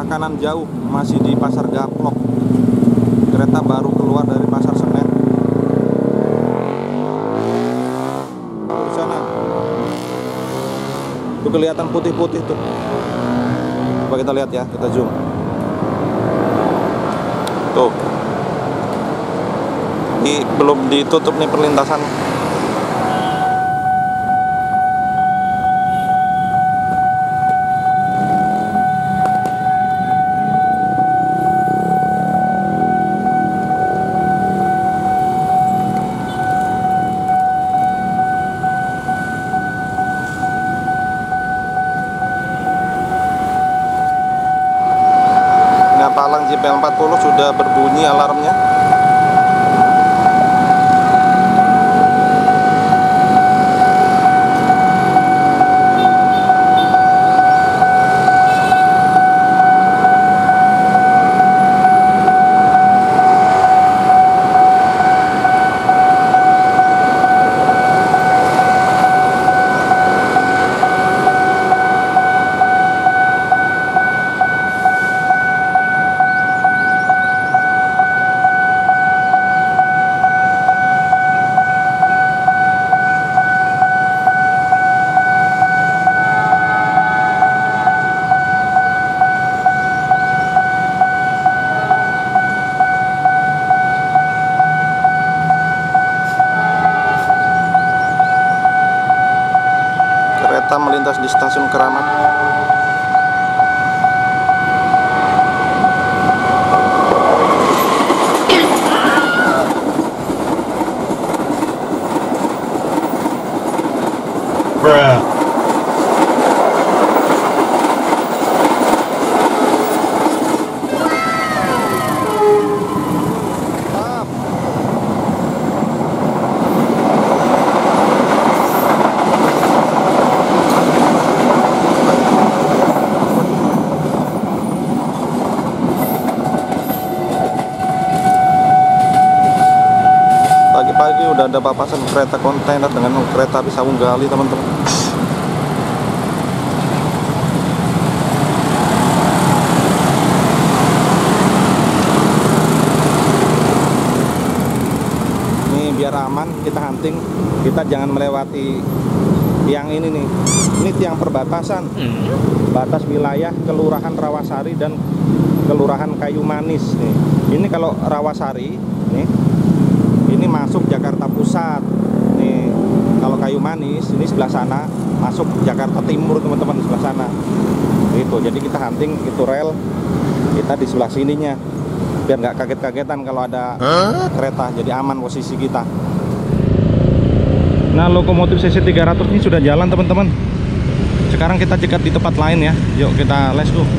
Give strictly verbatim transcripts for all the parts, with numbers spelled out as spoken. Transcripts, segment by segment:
sebelah kanan jauh, masih di Pasar Gaplok. Kereta baru keluar dari Pasar Senen. Di sana tuh kelihatan putih-putih tuh. Coba kita lihat ya, kita zoom. Tuh, ini belum ditutup nih perlintasan. Palang J P L empat puluh sudah berbunyi alarmnya. Kereta melintas di stasiun Keramat. Bruh. Pagi-pagi udah ada papasan kereta kontainer dengan kereta api Sawung Gali, teman-teman. Ini biar aman kita hunting, kita jangan melewati tiang ini nih. Ini tiang perbatasan, batas wilayah Kelurahan Rawasari dan Kelurahan Kayu Manis nih. Ini kalau Rawasari nih, ini masuk Jakarta Pusat. Nih, kalau Kayu Manis ini sebelah sana masuk Jakarta Timur, teman-teman, di sebelah sana. Gitu. Jadi kita hunting itu rel, kita di sebelah sininya. Biar nggak kaget-kagetan kalau ada huh? kereta, jadi aman posisi kita. Nah, lokomotif C C tiga ratus ini sudah jalan, teman-teman. Sekarang kita cegat di tempat lain ya. Yuk kita let's go.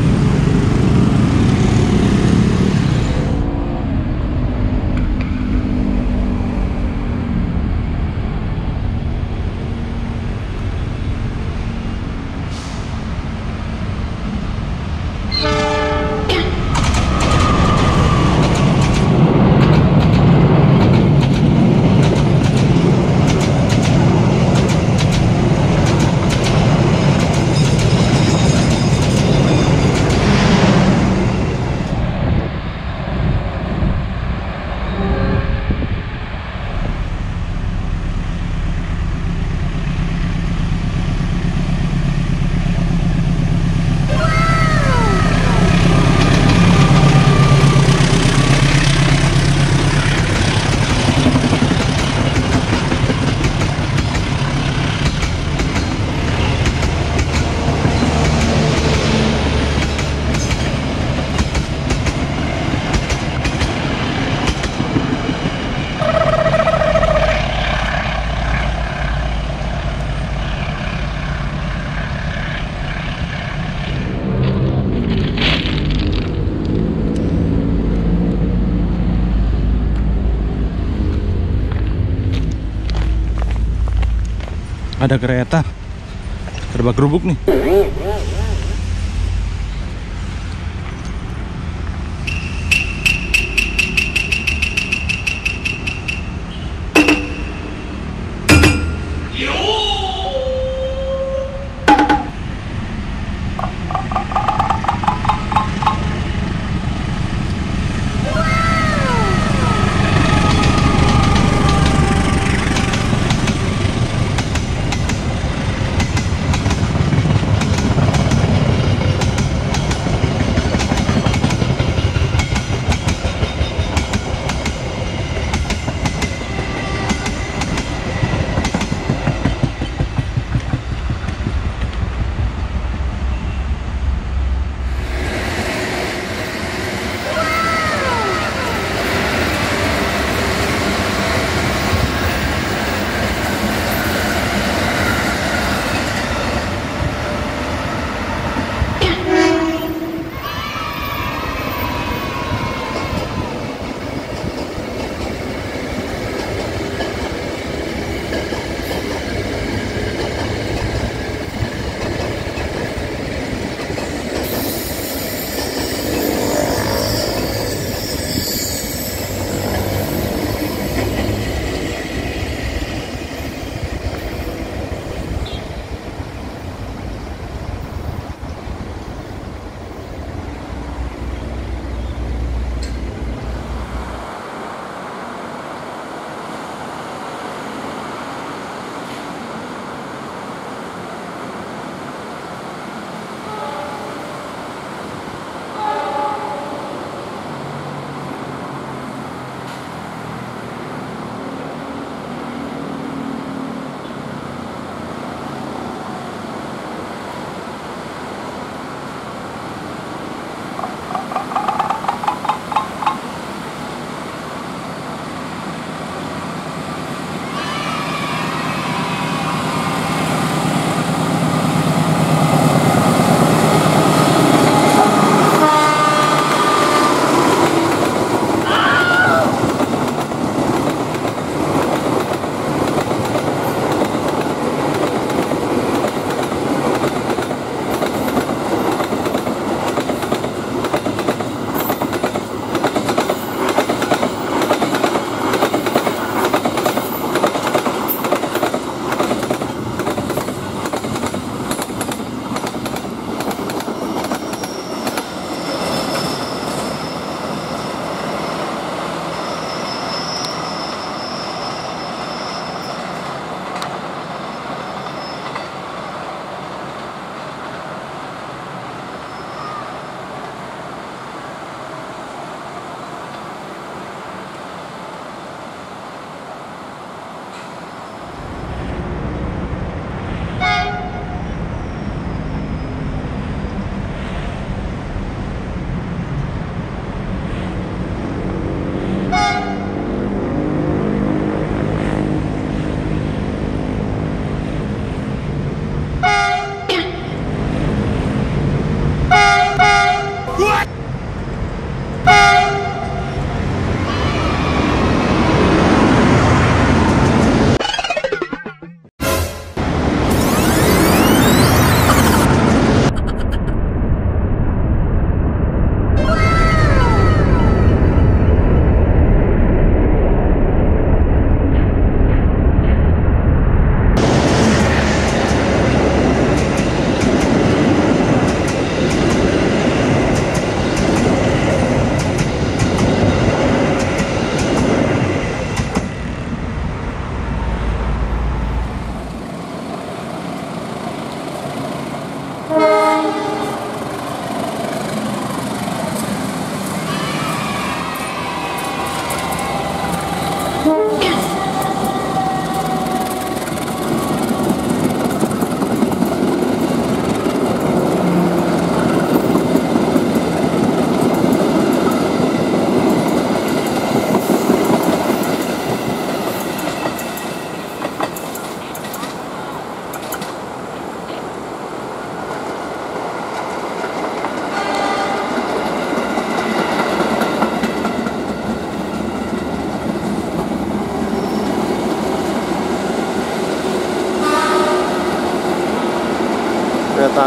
Ada kereta terbang gerubuk nih.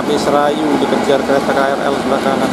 Cabe Serayu dikejar kereta K R L sebelah kanan.